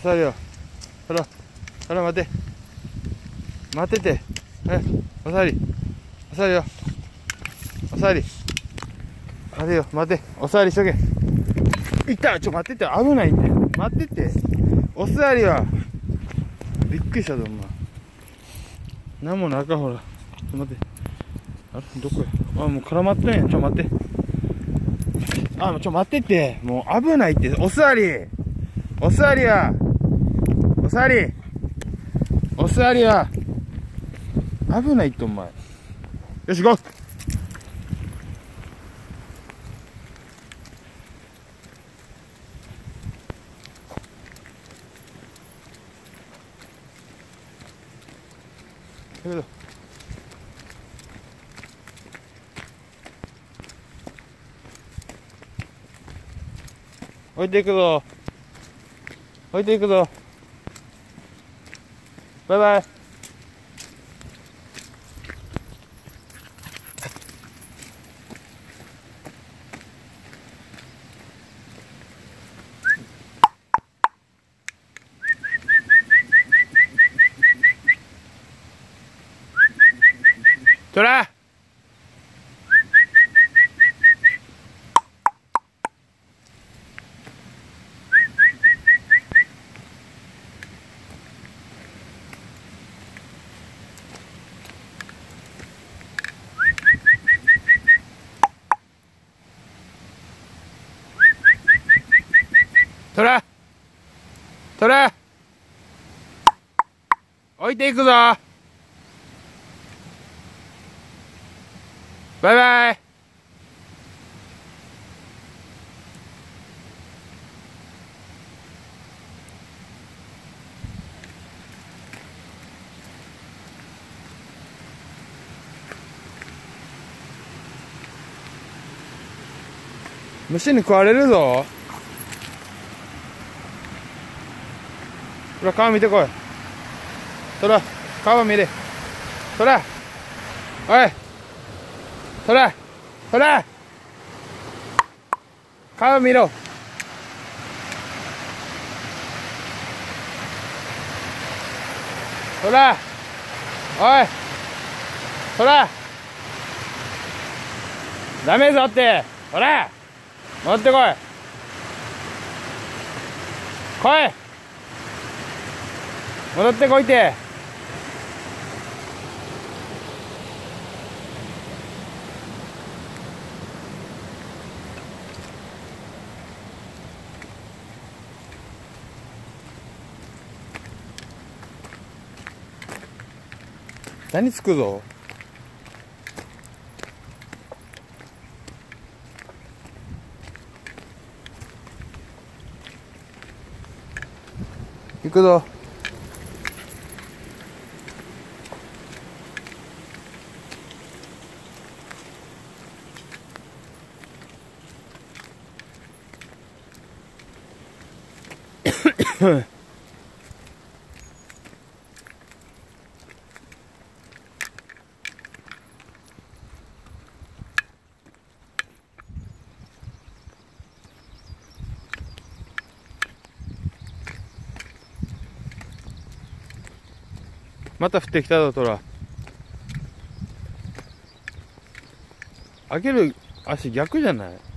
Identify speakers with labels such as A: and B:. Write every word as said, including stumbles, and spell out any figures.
A: さわりよ。ほら、ほら、待て。待ってて。え、おさわり。おさわりよ。おさわり。待てよ、待て。おさわりしとけ。いった、ちょ、待ってて。危ないって。待ってて。おさわりは。びっくりしたぞ、お前。なんもなか、ほら。ちょっと待って。あれ、どこや。あ、もう絡まってんやん。ちょ、待って。あ、もうちょ、待ってて。もう危ないって。おさわり。おさわりは。おさわり。おさわりは。危ないって、お前。よし、行こう。行くぞ。置いていくぞ。置いていくぞ。バイバイ。トラトラトラ置いていくぞ。バイバイ。虫に食われるぞ。ほら、川見てこい。トラ、川見れ。トラ、おい。トラ、トラ、川見ろ。トラ、おい。トラ、ダメぞって。ほら、戻ってこい。来い。戻ってこいて。何つくぞ。行くぞ。また降ってきたぞ、トラ。開ける足逆じゃない？